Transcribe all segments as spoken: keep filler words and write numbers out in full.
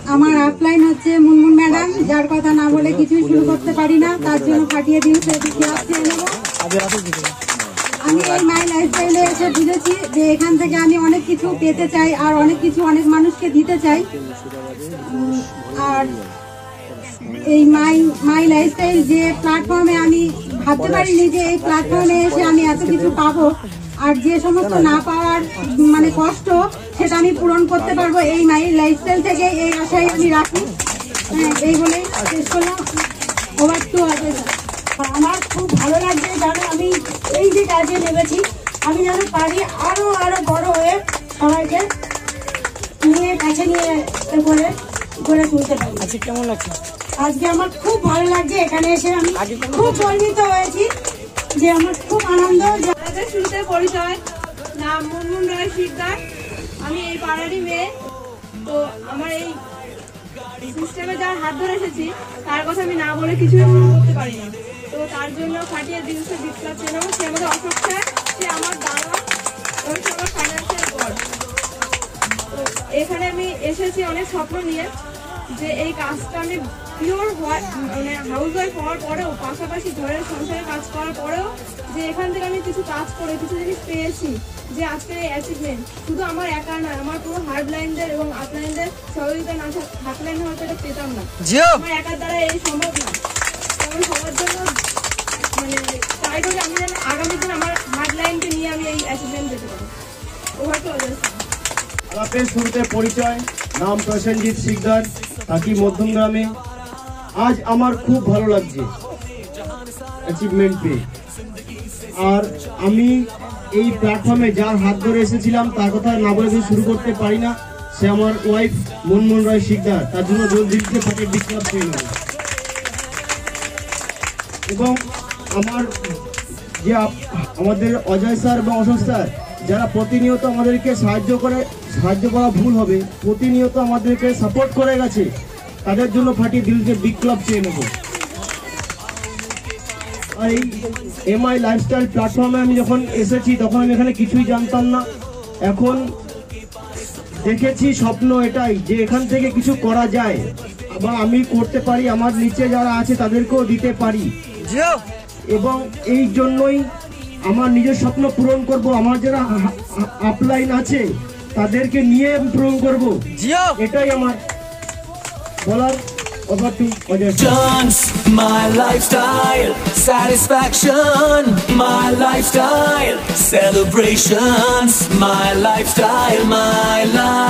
আমার আপলাইন হচ্ছে মুনমুন ম্যাডাম, যার কথা না বলে কিছুই শুরু করতে পারি না, তার জন্য ফাটিয়ে দিন নেব। আমি এই মাই লাইফস্টাইলে এসে বুঝেছি যে এখান থেকে আমি অনেক কিছু পেতে চাই আর অনেক কিছু অনেক মানুষকে দিতে চাই। আর এই মাই মাই লাইফস্টাইল যে প্ল্যাটফর্মে আমি ভাবতে পারিনি যে এই প্ল্যাটফর্মে এসে আমি এত কিছু পাবো, আর যে সমস্ত না পাওয়ার মানে কষ্ট সেটা আমি পূরণ করতে পারবো এই মাই লাইফস্টাইল থেকে, এই আশাই আমি রাখি। হ্যাঁ, এই বলেই শেষ করলাম। ওভার টু আগে আমার খুব ভালো লাগছে, জানো আমি এই যে কাজে নেমেছি, আমি যেন পারি আরো আরো বড় হয়ে সবাইকে নিয়ে কাছে নিয়ে করে করে তুলতে পারি। আজকে কেমন লাগছে? আজকে আমার খুব ভালো লাগছে, এখানে এসে আমি খুব গর্বিত হয়েছি যে আমার খুব আনন্দ। শুরুতে পরিচয়, নাম মুনমুন রায় শিকদার, আমি এই পাড়ারই মেয়ে। তো আমার এই সিস্টেমে যার হাত ধরে এসেছি তার কথা আমি না বলে কিছুই করতে পারি না। তো তার জন্য ফাটিয়ে দিনসে বিপ্লব চেনাব, সে আমাদের অশোক স্যার, সে আমার দাদা এবং সে আমার ফাইন্যান্সিয়াল গড। তো এখানে আমি এসেছি অনেক স্বপ্ন নিয়ে, যে এই কাজটা আমি পিওর মানে হাউস ওয়াইফ হওয়ার পরেও, পাশাপাশি ঘরের সংসারে কাজ করার পরেও, যে এখান থেকে আমি কিছু কাজ করে কিছু জিনিস পেয়েছি, যে আজকের এই অ্যাচিভমেন্ট শুধু আমার একা নয়, আমার পুরো হার্ড লাইনদের এবং আপলাইনদের সহযোগিতা না থাকলে আমি হয়তো এটা পেতাম না। আমার একার দ্বারা এই সম্ভব না। আমি সবার জন্য মানে ট্রাই করি আমি যেন আগামী দিন আমার হার্ড লাইনকে নিয়ে আমি এই অ্যাচিভমেন্ট পেতে পারি। Over to others. আলাপের শুরুতে পরিচয়, নাম প্রসেনজিৎ শিকদার, থাকি মধ্যমগ্রামে। আজ আমার খুব ভালো লাগছে অ্যাচিভমেন্ট পেয়ে। আর আমি এই প্ল্যাটফর্মে যার হাত ধরে এসেছিলাম তার কথা না বলে শুরু করতে পারি না, সে আমার ওয়াইফ মুনমুন রায় শিকদার। তার জন্য জলদিকে ফাটে বিপ্লব পেয়ে নেব। এবং আমার যে আমাদের অজয় স্যার এবং অশোক স্যার, যারা প্রতিনিয়ত আমাদেরকে সাহায্য করে, সাহায্য করা ভুল হবে, প্রতিনিয়ত আমাদেরকে সাপোর্ট করে গেছে, তাদের জন্য ফাটিয়ে দিলকে বিপ্লব চেয়ে নেব। আর এই এমআই লাইফস্টাইল প্ল্যাটফর্মে আমি যখন এসেছি তখন আমি এখানে কিছুই জানতাম না। এখন দেখেছি স্বপ্ন এটাই যে এখান থেকে কিছু করা যায় বা আমি করতে পারি, আমার নিচে যারা আছে তাদেরকেও দিতে পারি। এবং এই জন্যই আমার নিজের স্বপ্ন পূরণ করব, আমার যারা আপলাইন আছে তাদেরকে নিয়ে পূরণ করব, এটাই আমার বলার। Over to my lifestyle, satisfaction, my lifestyle, celebrations, my lifestyle, my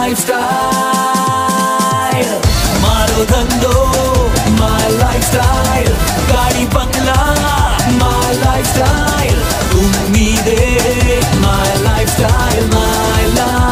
lifestyle. Maro dhando, my lifestyle, gaadi bangla, my lifestyle, ummeede, my lifestyle, my life.